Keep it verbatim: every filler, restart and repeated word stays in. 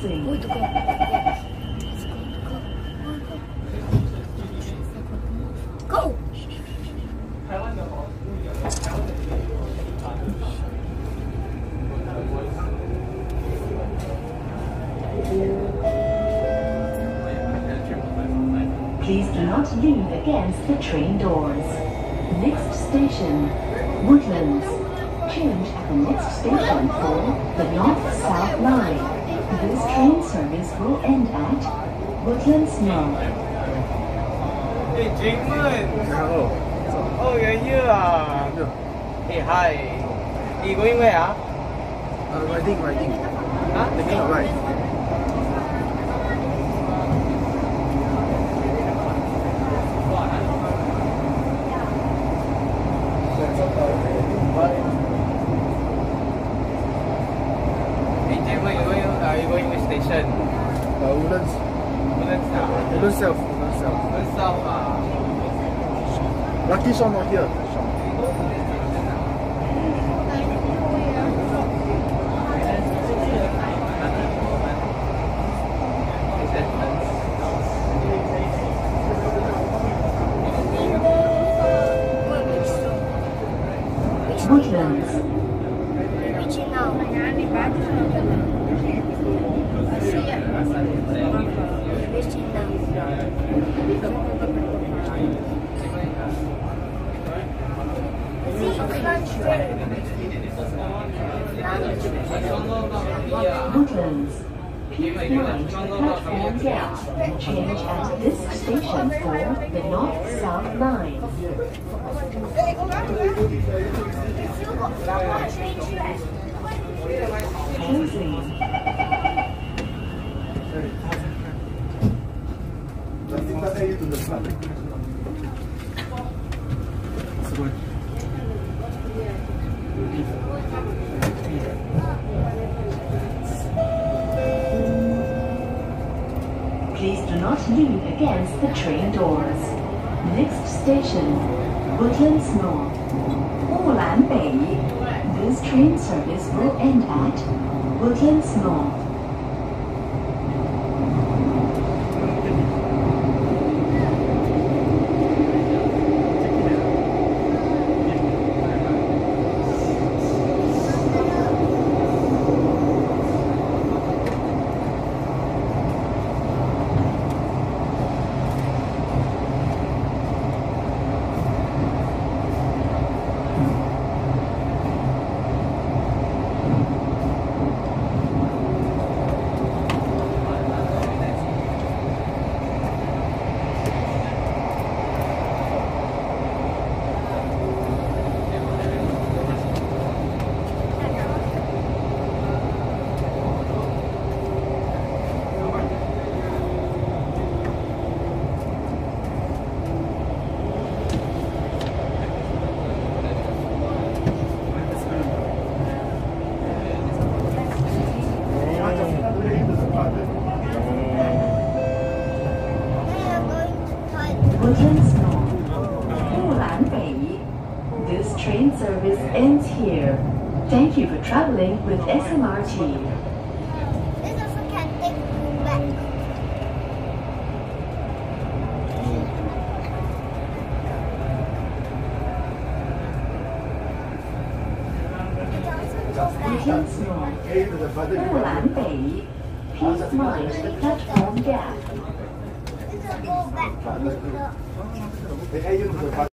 Closing. Go! Please do not lean against the train doors. Next station, Woodlands. Change at the next station for the North-South Line. This train service will end at Woodlands North. Hey, Jamin. Hello. Oh, you're here. Ah. Hey, hi. You going where? Ah? Uh, riding, riding. Huh? Taking a ride. Hey, Jamin, you going? Are you going which station? Uh, Woodlands. Woodlands South. Woodlands South. Woodlands South. Woodlands South. Ah. Lucky Sean not here. Sean. Woodlands. Woodlands. Please mind the platform gap. Change at this station for the North-South Line. Closing. Please do not lean against the train doors. Next station, Woodlands North. Olanbei. This train service will end at Woodlands North. Woodlands North. Olanbei. This train service ends here. Thank you for traveling with S M R T. This also can take you back. Woodlands North. Olanbei. Please mind the platform gap. This will go back.